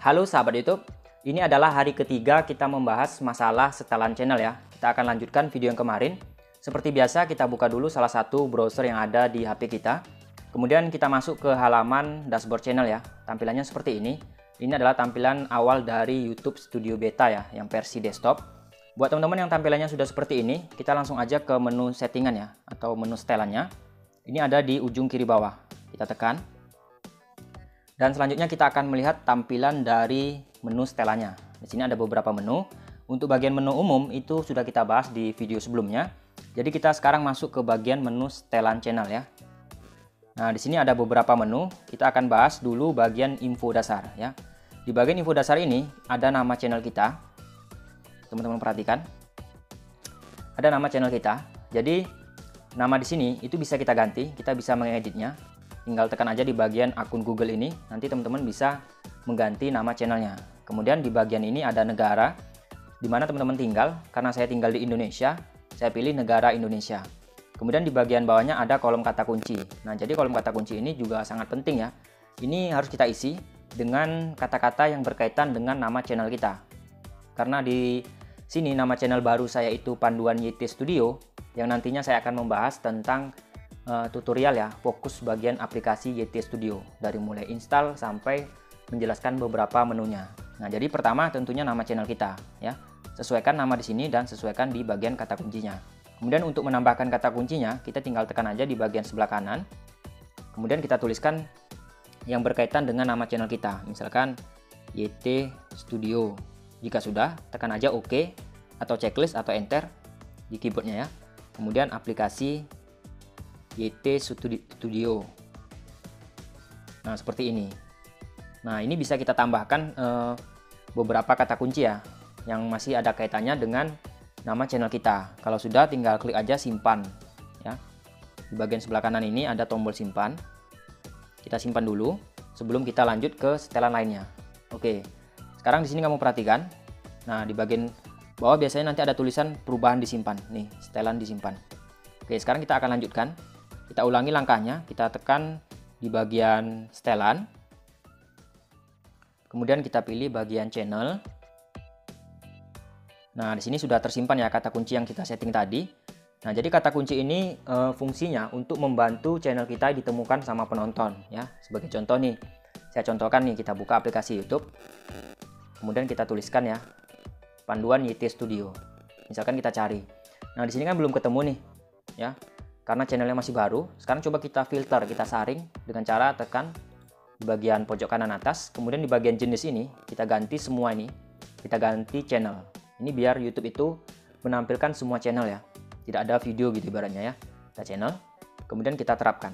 Halo sahabat YouTube, ini adalah hari ketiga kita membahas masalah setelan channel ya. Kita akan lanjutkan video yang kemarin. Seperti biasa kita buka dulu salah satu browser yang ada di HP kita. Kemudian kita masuk ke halaman dashboard channel ya. Tampilannya seperti ini. Ini adalah tampilan awal dari YouTube Studio Beta ya, yang versi desktop. Buat teman-teman yang tampilannya sudah seperti ini, kita langsung aja ke menu settingan ya, atau menu setelannya. Ini ada di ujung kiri bawah. Kita tekan. Dan selanjutnya kita akan melihat tampilan dari menu setelannya. Di sini ada beberapa menu. Untuk bagian menu umum itu sudah kita bahas di video sebelumnya. Jadi kita sekarang masuk ke bagian menu setelan channel ya. Nah, di sini ada beberapa menu. Kita akan bahas dulu bagian info dasar ya. Di bagian info dasar ini ada nama channel kita. Teman-teman perhatikan. Ada nama channel kita. Jadi nama di sini itu bisa kita ganti, kita bisa mengeditnya. Tinggal tekan aja di bagian akun Google ini, nanti teman-teman bisa mengganti nama channelnya. Kemudian di bagian ini ada negara, di mana teman-teman tinggal. Karena saya tinggal di Indonesia, saya pilih negara Indonesia. Kemudian di bagian bawahnya ada kolom kata kunci. Nah, jadi kolom kata kunci ini juga sangat penting ya. Ini harus kita isi dengan kata-kata yang berkaitan dengan nama channel kita. Karena di sini nama channel baru saya itu Panduan YT Studio, yang nantinya saya akan membahas tentang tutorial ya, fokus bagian aplikasi YT Studio dari mulai install sampai menjelaskan beberapa menunya. Nah, jadi pertama tentunya nama channel kita ya. Sesuaikan nama di sini dan sesuaikan di bagian kata kuncinya. Kemudian untuk menambahkan kata kuncinya, kita tinggal tekan aja di bagian sebelah kanan. Kemudian kita tuliskan yang berkaitan dengan nama channel kita. Misalkan YT Studio. Jika sudah, tekan aja OK atau checklist atau enter di keyboardnya ya. Kemudian aplikasi YT Studio. Nah, seperti ini. Nah, ini bisa kita tambahkan beberapa kata kunci ya, yang masih ada kaitannya dengan nama channel kita. Kalau sudah, tinggal klik aja simpan ya. Di bagian sebelah kanan ini ada tombol simpan. Kita simpan dulu sebelum kita lanjut ke setelan lainnya. Oke. Sekarang di sini kamu perhatikan. Nah, di bagian bawah biasanya nanti ada tulisan perubahan disimpan. Nih, setelan disimpan. Oke, sekarang kita akan lanjutkan. Kita ulangi langkahnya, kita tekan di bagian setelan. Kemudian kita pilih bagian channel. Nah, di sini sudah tersimpan ya kata kunci yang kita setting tadi. Nah, jadi kata kunci ini fungsinya untuk membantu channel kita ditemukan sama penonton ya. Sebagai contoh nih, saya contohkan nih, kita buka aplikasi YouTube. Kemudian kita tuliskan ya, Panduan YT Studio. Misalkan kita cari. Nah, di sini kan belum ketemu nih ya. Karena channelnya masih baru, sekarang coba kita filter, kita saring dengan cara tekan di bagian pojok kanan atas. Kemudian di bagian jenis ini, kita ganti semua ini. Kita ganti channel. Ini biar YouTube itu menampilkan semua channel ya. Tidak ada video gitu ibaratnya ya. Kita channel, kemudian kita terapkan.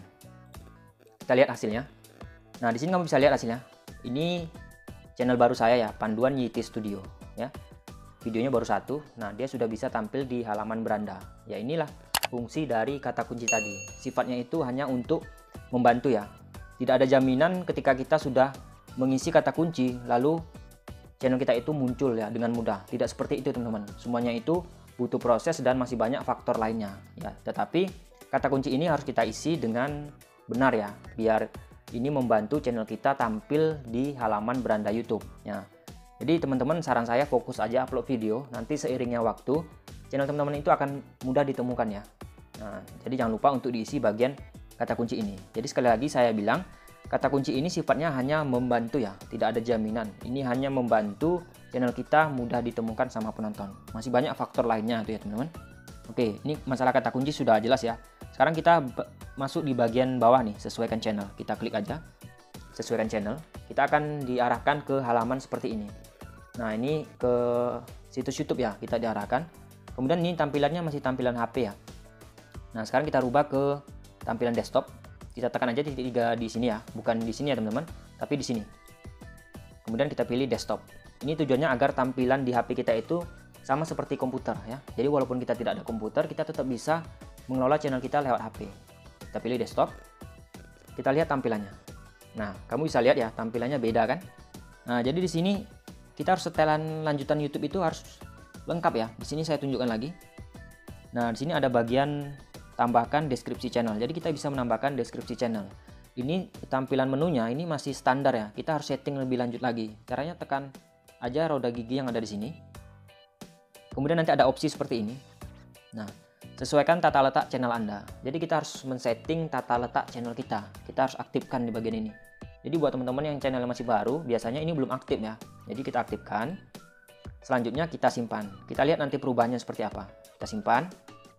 Kita lihat hasilnya. Nah, di sini kamu bisa lihat hasilnya. Ini channel baru saya ya, Panduan YT Studio ya. Videonya baru satu. Nah, dia sudah bisa tampil di halaman beranda. Ya, inilah fungsi dari kata kunci tadi. Sifatnya itu hanya untuk membantu ya. Tidak ada jaminan ketika kita sudah mengisi kata kunci lalu channel kita itu muncul ya dengan mudah. Tidak seperti itu teman-teman. Semuanya itu butuh proses dan masih banyak faktor lainnya ya. Tetapi kata kunci ini harus kita isi dengan benar ya, biar ini membantu channel kita tampil di halaman beranda YouTube ya. Jadi teman-teman, saran saya fokus aja upload video. Nanti seiringnya waktu channel teman-teman itu akan mudah ditemukan ya. Nah, jadi jangan lupa untuk diisi bagian kata kunci ini. Jadi sekali lagi saya bilang, kata kunci ini sifatnya hanya membantu ya, tidak ada jaminan. Ini hanya membantu channel kita mudah ditemukan sama penonton. Masih banyak faktor lainnya tuh ya teman-teman. Oke, ini masalah kata kunci sudah jelas ya. Sekarang kita masuk di bagian bawah nih, sesuaikan channel. Kita klik aja, sesuaikan channel. Kita akan diarahkan ke halaman seperti ini. Nah, ini ke situs YouTube ya, kita diarahkan. Kemudian ini tampilannya masih tampilan HP ya. Nah, sekarang kita rubah ke tampilan desktop. Kita tekan aja titik 3 di sini ya, bukan di sini ya teman-teman, tapi di sini. Kemudian kita pilih desktop. Ini tujuannya agar tampilan di HP kita itu sama seperti komputer ya. Jadi walaupun kita tidak ada komputer, kita tetap bisa mengelola channel kita lewat HP. Kita pilih desktop. Kita lihat tampilannya. Nah, kamu bisa lihat ya, tampilannya beda kan? Nah, jadi di sini kita harus setelan lanjutan YouTube itu harus lengkap ya. Di sini saya tunjukkan lagi. Nah, di sini ada bagian tambahkan deskripsi channel. Jadi kita bisa menambahkan deskripsi channel. ini tampilan menunya ini masih standar ya. Kita harus setting lebih lanjut lagi. Caranya tekan aja roda gigi yang ada di sini. Kemudian nanti ada opsi seperti ini. Nah, sesuaikan tata letak channel Anda. Jadi kita harus men-setting tata letak channel kita. Kita harus aktifkan di bagian ini. Jadi buat teman-teman yang channel masih baru, biasanya ini belum aktif ya. Jadi kita aktifkan. Selanjutnya kita simpan. Kita lihat nanti perubahannya seperti apa. Kita simpan.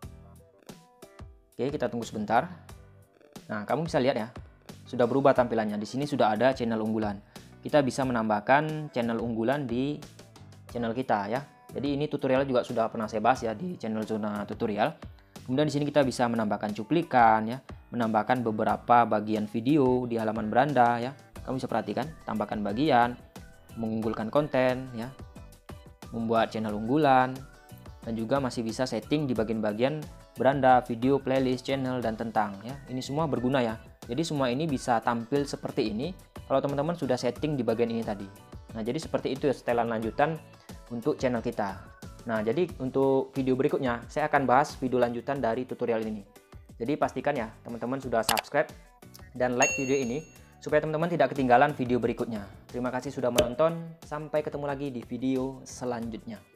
Oke, kita tunggu sebentar. Nah, kamu bisa lihat ya. Sudah berubah tampilannya. Di sini sudah ada channel unggulan. Kita bisa menambahkan channel unggulan di channel kita ya. Jadi ini tutorial juga sudah pernah saya bahas ya di channel Zona Tutorial. Kemudian di sini kita bisa menambahkan cuplikan ya, menambahkan beberapa bagian video di halaman beranda ya. Kamu bisa perhatikan, tambahkan bagian, mengunggulkan konten ya, membuat channel unggulan, dan juga masih bisa setting di bagian-bagian beranda, video, playlist, channel, dan tentang ya. Ini semua berguna ya. Jadi semua ini bisa tampil seperti ini kalau teman-teman sudah setting di bagian ini tadi. Nah, jadi seperti itu ya setelan lanjutan untuk channel kita. Nah, jadi untuk video berikutnya saya akan bahas video lanjutan dari tutorial ini. Jadi pastikan ya teman-teman sudah subscribe dan like video ini supaya teman-teman tidak ketinggalan video berikutnya. Terima kasih sudah menonton. Sampai ketemu lagi di video selanjutnya.